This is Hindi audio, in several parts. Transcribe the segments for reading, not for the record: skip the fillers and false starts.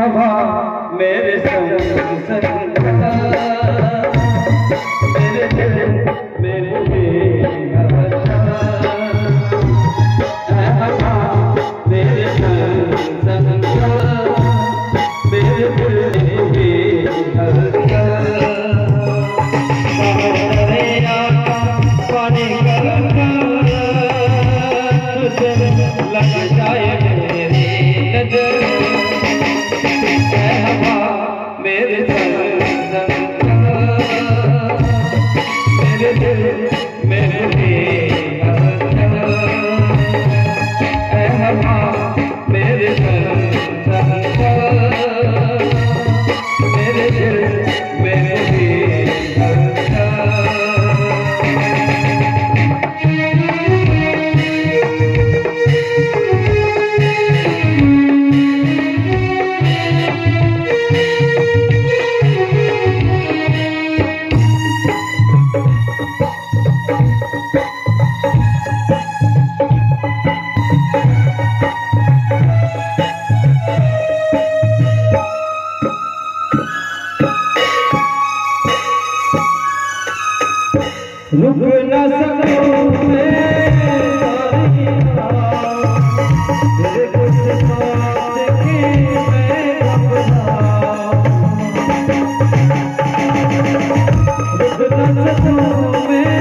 हवा मेरे संग संग मेरे दिल मेरे हवा मेरे संग संग मेरे दिल पानी लग जाए मेरी नजर हवा मेरे संग मेरे दिल मेरे हवा मेरे संग मेरे दिल मेरे रुक न सकूं मैं तेरे कुछ बात की मैं रुक न सकूं मैं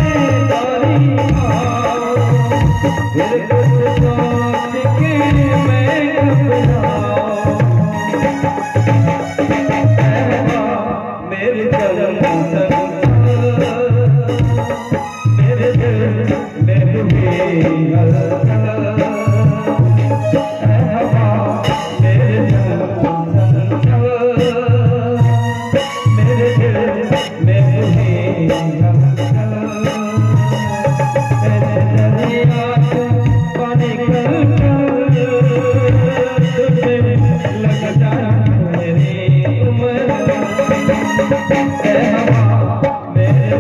तेरे कुछ बात की मैं मेरे जन्म मेरे दिल मेरे हवा मेरे मेरे दिल मेरे पानी लग जाए मेरी उम्र हवा मेरे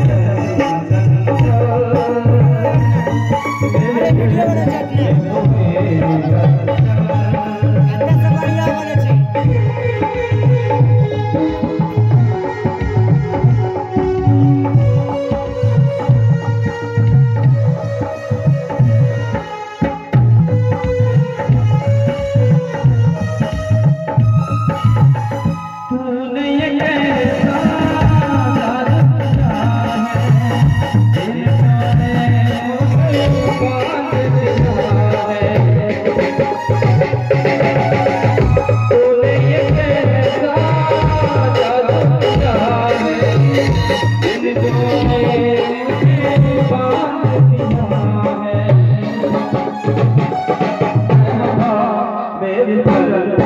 मेरे